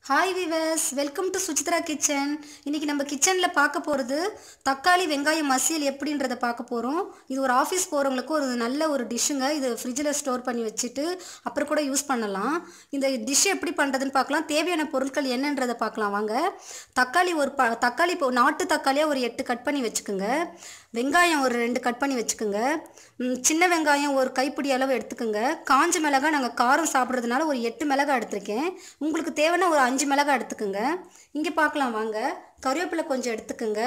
Hi viewers, welcome to Suchitra kitchen. இன்றைக்கி நம்ம கிச்சனில் பார்க்க போகிறது தக்காளி வெங்காயம் மசியல் எப்படின்றத பார்க்க போகிறோம். இது ஒரு ஆஃபீஸ் போகிறவங்களுக்கு ஒரு நல்ல ஒரு டிஷ்ஷுங்க. இது ஃப்ரிட்ஜில் ஸ்டோர் பண்ணி வச்சுட்டு அப்புறம் கூட யூஸ் பண்ணலாம். இந்த டிஷ் எப்படி பண்ணுறதுன்னு பார்க்கலாம். தேவையான பொருட்கள் என்னன்றதை பார்க்கலாம் வாங்க. தக்காளி தக்காளி நாட்டு தக்காளியாக ஒரு 8 கட் பண்ணி வச்சுக்கோங்க. வெங்காயம் ஒரு 2 கட் பண்ணி வச்சுக்கோங்க. சின்ன வெங்காயம் ஒரு கைப்பிடி அளவு எடுத்துக்கோங்க. காஞ்ச மிளகாய் நாங்கள் காரம் சாப்பிட்றதுனால ஒரு 8 மிளகாய் எடுத்துருக்கேன். உங்களுக்கு தேவைன்னா ஒரு 5 மிளகாய் எடுத்துக்கோங்க. இங்கே பார்க்கலாம் வாங்க. கருவேப்பிலை கொஞ்சம் எடுத்துக்கோங்க.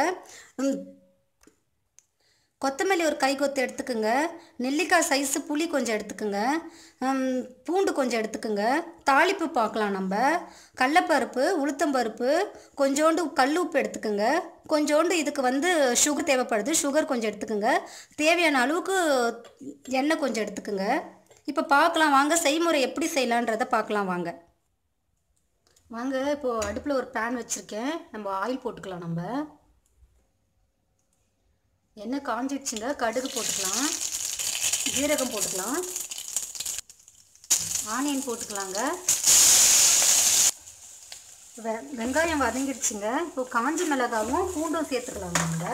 கொத்தமல்லி ஒரு கை கொத்து எடுத்துக்கோங்க. நெல்லிக்காய் சைஸு புளி கொஞ்சம் எடுத்துக்கோங்க. பூண்டு கொஞ்சம் எடுத்துக்கோங்க. தாளிப்பு பார்க்கலாம். நம்ம கடலப்பருப்பு, உளுத்தம்பருப்பு, கொஞ்சோண்டு கல் உப்பு எடுத்துக்கோங்க. கொஞ்சோண்டு இதுக்கு சுகர் தேவைப்படுது, சுகர் கொஞ்சம் எடுத்துக்கோங்க. தேவையான அளவுக்கு எண்ணெய் கொஞ்சம் எடுத்துக்கோங்க. இப்போ பார்க்கலாம் வாங்க, செய்முறை எப்படி செய்யலான்றதை பார்க்கலாம் வாங்க. இப்போது அடுப்பில் ஒரு பேன் வச்சுருக்கேன். நம்ம ஆயில் போட்டுக்கலாம். நம்ம எண்ணெய் காஞ்சிடுச்சுங்க. கடுகு போட்டுக்கலாம், ஜீரகம் போட்டுக்கலாம், ஆனியன் போட்டுக்கலாங்க. வெங்காயம் வதங்கிடுச்சுங்க. இப்போ காஞ்ச மிளகாவும் பூண்டும் சேர்த்துக்கலாங்க. நம்ம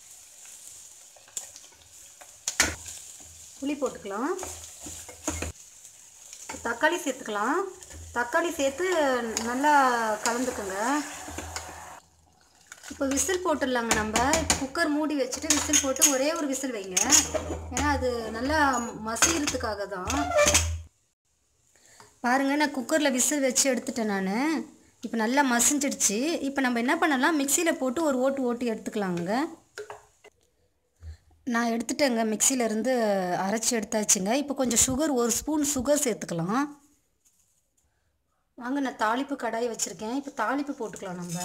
புளி போட்டுக்கலாம். தக்காளி சேர்த்துக்கலாம். தக்காளி சேர்த்து நல்லா கலந்துக்குங்க. இப்போ விசில் போட்டுடலாங்க. நம்ம குக்கர் மூடி வச்சுட்டு விசில் போட்டு ஒரே ஒரு விசில் வைங்க. ஏன்னா அது நல்லா மசிகிறதுக்காக தான். பாருங்கள், நான் குக்கரில் விசில் வச்சு எடுத்துட்டேன். நான் இப்போ நல்லா மசிஞ்சிடுச்சு. இப்போ நம்ம என்ன பண்ணலாம், மிக்சியில் போட்டு ஒரு ஓட்டு எடுத்துக்கலாங்க. நான் எடுத்துட்டேங்க, மிக்சியிலேருந்து அரைச்சி எடுத்தாச்சுங்க. இப்போ கொஞ்சம் சுகர், ஒரு ஸ்பூன் சுகர் சேர்த்துக்கலாம் வாங்க. நான் தாளிப்பு கடாய் வச்சுருக்கேன். இப்போ தாளிப்பு போட்டுக்கலாம். நம்ம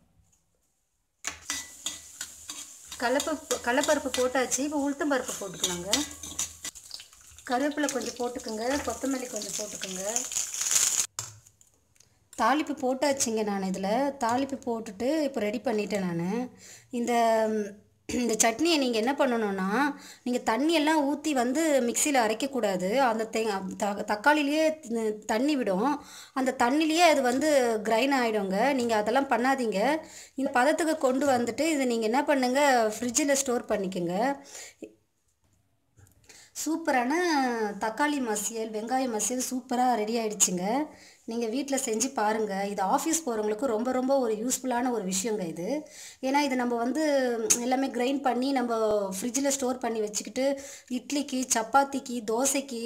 கடலப்பருப்பு போட்டாச்சு. இப்போ உளுத்தம் பருப்பு போட்டுக்கலாங்க. கருவேப்பிலை கொஞ்சம் போட்டுக்கோங்க. கொத்தமல்லி கொஞ்சம் போட்டுக்கோங்க. தாளிப்பு போட்டாச்சுங்க. நான் இதில் தாளிப்பு போட்டுட்டு இப்போ ரெடி பண்ணிட்டேன். நான் இந்த சட்னியை நீங்கள் என்ன பண்ணணுன்னா, நீங்கள் தண்ணியெல்லாம் ஊற்றி மிக்சியில் அரைக்கக்கூடாது. அந்த தக்காளிலேயே தண்ணி விடும். அந்த தண்ணிலேயே அது கிரைண்ட் ஆகிடுங்க. நீங்கள் அதெல்லாம் பண்ணாதீங்க. இந்த பதத்துக்கு கொண்டு வந்துட்டு இதை நீங்கள் என்ன பண்ணுங்கள், ஃப்ரிட்ஜில் ஸ்டோர் பண்ணிக்கோங்க. சூப்பரான தக்காளி மசியல், வெங்காய மசியல் சூப்பராக ரெடி ஆகிடுச்சுங்க. நீங்கள் வீட்டில் செஞ்சு பாருங்கள். இது ஆஃபீஸ் போகிறவங்களுக்கு ரொம்ப ரொம்ப ஒரு யூஸ்ஃபுல்லான ஒரு விஷயங்க இது. ஏன்னா இது நம்ம எல்லாமே கிரைண்ட் பண்ணி நம்ம ஃப்ரிட்ஜில் ஸ்டோர் பண்ணி வச்சுக்கிட்டு இட்லிக்கு, சப்பாத்திக்கு, தோசைக்கு,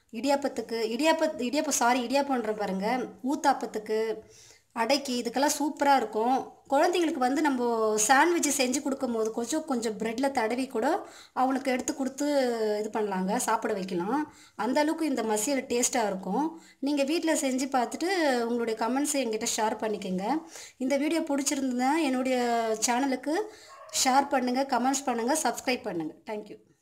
இடியாப்பம்ன்ற பாருங்கள், ஊத்தாப்பத்துக்கு, அடைக்கு, இதுக்கெல்லாம் சூப்பராக இருக்கும். குழந்தைங்களுக்கு நம்ம சாண்ட்விட்ச் செஞ்சு கொடுக்கும்போது கொஞ்சம் ப்ரெட்டில் தடவி கூட அவனுக்கு எடுத்து கொடுத்து இது பண்ணலாங்க, சாப்பிட வைக்கலாம். அந்தளவுக்கு இந்த மசியல் டேஸ்ட்டாக இருக்கும். நீங்கள் வீட்டில் செஞ்சு பார்த்துட்டு உங்களுடைய கமெண்ட்ஸை என்கிட்ட ஷேர் பண்ணிக்கோங்க. இந்த வீடியோ பிடிச்சிருந்ததுன்னா என்னுடைய சேனலுக்கு ஷேர் பண்ணுங்கள், கமெண்ட்ஸ் பண்ணுங்கள், சப்ஸ்கிரைப் பண்ணுங்கள். தேங்க்யூ.